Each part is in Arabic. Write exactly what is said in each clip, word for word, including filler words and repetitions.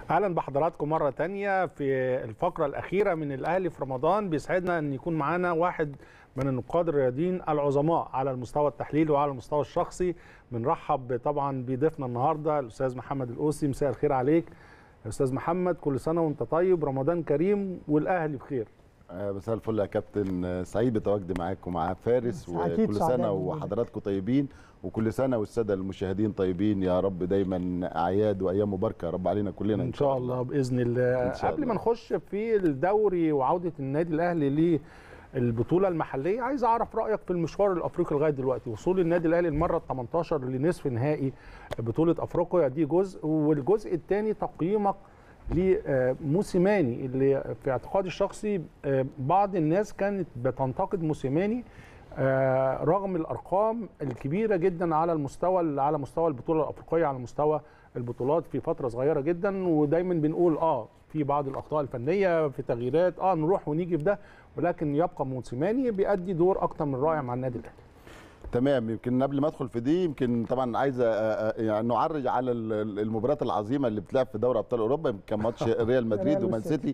اهلا بحضراتكم مره تانية في الفقره الاخيره من الاهلي في رمضان. بيسعدنا ان يكون معانا واحد من النقاد الرياضيين العظماء على المستوى التحليلي وعلى المستوى الشخصي. بنرحب طبعا بضيفنا النهارده الاستاذ محمد القوسي. مساء الخير عليك يا استاذ محمد، كل سنه وانت طيب، رمضان كريم والاهلي بخير. مساء الفل يا كابتن، سعيد بتواجدي معاك ومع فارس، وكل سنه وحضراتكم طيبين، وكل سنه والساده المشاهدين طيبين يا رب. دايما اعياد وايام مباركه يا رب علينا كلنا ان شاء الله باذن الله. قبل ما نخش في الدوري وعوده النادي الاهلي للبطوله المحليه، عايز اعرف رايك في المشوار الافريقي لغايه دلوقتي. وصول النادي الاهلي المره ال تمنتاشر لنصف نهائي بطوله افريقيا دي جزء، والجزء الثاني تقييمك لموسيماني اللي في اعتقادي الشخصي بعض الناس كانت بتنتقد موسيماني رغم الارقام الكبيره جدا على المستوى على مستوى البطوله الافريقيه، على مستوى البطولات في فتره صغيره جدا. ودايما بنقول اه في بعض الاخطاء الفنيه في تغييرات، اه نروح ونيجي في ده، ولكن يبقى موسيماني بيأدي دور اكتر من رائع مع النادي الاهلي. تمام. يمكن قبل ما ادخل في دي، يمكن طبعا عايز يعني نعرج على المباريات العظيمه اللي بتلعب في دوري ابطال اوروبا. كان ماتش ريال مدريد ومان سيتي.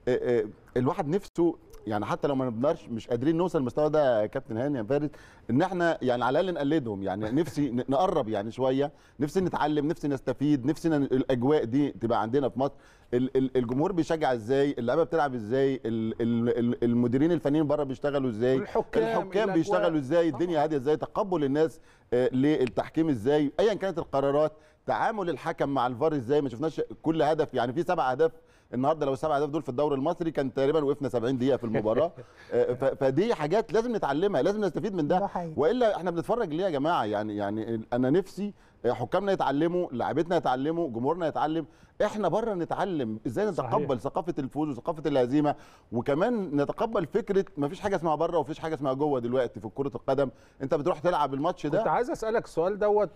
الواحد نفسه يعني حتى لو ما نقدرش مش قادرين نوصل المستوى ده يا كابتن هاني يا فارس، ان احنا يعني على الاقل نقلدهم. يعني نفسي نقرب يعني شويه، نفسي نتعلم، نفسي نستفيد، نفسنا الاجواء دي تبقى عندنا في مصر. الجمهور بيشجع ازاي، اللعيبه بتلعب ازاي، المديرين الفنيين بره بيشتغلوا ازاي، الحكام, الحكام بيشتغلوا ازاي، الدنيا هاديه ازاي، تقبل الناس للتحكيم ازاي، ايا كانت القرارات، تعامل الحكم مع الفار ازاي. ما شفناش كل هدف، يعني في سبع اهداف النهارده، لو السبع اهداف دول في الدوري المصري كان تقريبا وقفنا سبعين دقيقه في المباراه. فدي حاجات لازم نتعلمها، لازم نستفيد من ده، والا احنا بنتفرج ليه يا جماعه؟ يعني يعني انا نفسي حكامنا يتعلموا، لاعبتنا يتعلموا، جمهورنا يتعلم، احنا بره نتعلم ازاي نتقبل صحيح. ثقافه الفوز وثقافه الهزيمه، وكمان نتقبل فكره ما فيش حاجه اسمها بره ومفيش حاجه اسمها جوه. دلوقتي في كره القدم انت بتروح تلعب الماتش ده. كنت عايز اسالك السؤال دوت،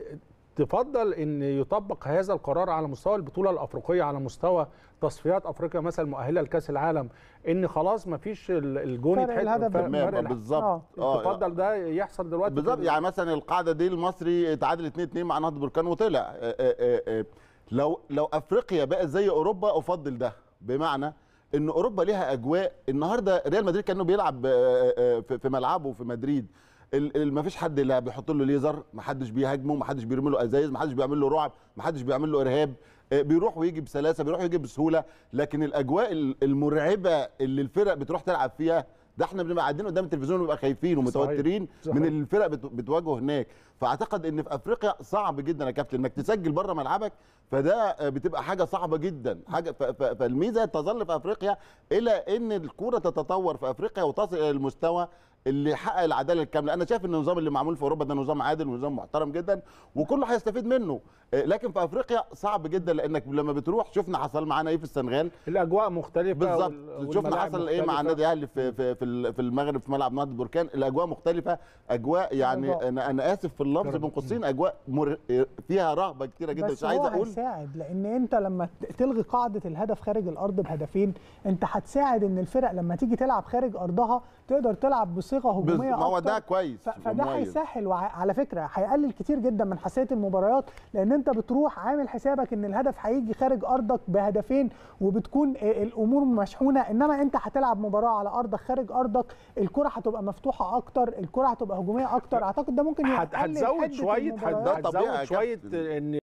تفضل ان يطبق هذا القرار على مستوى البطوله الافريقيه، على مستوى تصفيات افريقيا مثلا مؤهله لكاس العالم، ان خلاص ما فيش الجون يتحسب تمام بالظبط؟ اه تفضل ده يحصل دلوقتي بالظبط. يعني مثلا القاعده دي المصري اتعادل اتنين اتنين مع نهضه بركان وطلع. آآ آآ لو لو افريقيا بقت زي اوروبا افضل ده، بمعنى ان اوروبا ليها اجواء. النهارده ريال مدريد كانه بيلعب في ملعبه في مدريد، ما فيش حد لا بيحط له ليزر، ما حدش بيهاجمه، ما حدش بيرمي له ازايز، ما حدش بيعمل له رعب، ما حدش بيعمل له ارهاب، بيروح ويجي بسلاسه، بيروح ويجي بسهوله. لكن الاجواء المرعبه اللي الفرق بتروح تلعب فيها، ده احنا بنبقى قاعدين قدام التلفزيون ونبقى خايفين ومتوترين صحيح. صحيح. من الفرق بتواجهه هناك. فاعتقد ان في افريقيا صعب جدا يا كابتن انك تسجل بره ملعبك، فده بتبقى حاجه صعبه جدا. حاجه فالميزه تظل في افريقيا الى ان الكوره تتطور في افريقيا وتصل الى المستوى اللي يحقق العداله الكامله. انا شايف ان النظام اللي معمول في اوروبا ده نظام عادل ونظام محترم جدا وكله هيستفيد منه. لكن في افريقيا صعب جدا، لانك لما بتروح شفنا حصل معانا ايه في السنغال، الاجواء مختلفه بالظبط. شفنا حصل ايه مع النادي الاهلي في في في المغرب في ملعب نهضه بركان، الاجواء مختلفه، اجواء يعني انا انا اسف في اللفظ بين قوسين، اجواء مر... فيها رهبه كتيره جدا. مش عايز اقول بس هو هيساعد، لان انت لما تلغي قاعده الهدف خارج الارض بهدفين، انت هتساعد ان الفرق لما تيجي تلعب خارج ارضها تقدر تلعب بصيغه هجوميه اكتر. هو ده كويس، فده هيسهل، وعلى فكره هيقلل كتير جدا من حساسيه المباريات، لان انت بتروح عامل حسابك ان الهدف هيجي خارج ارضك بهدفين وبتكون الامور مشحونه. انما انت هتلعب مباراه على ارضك خارج ارضك، الكره هتبقى مفتوحه اكتر، الكره هتبقى هجوميه اكتر. اعتقد ده ممكن هتزود شويه، هتزود شويه ان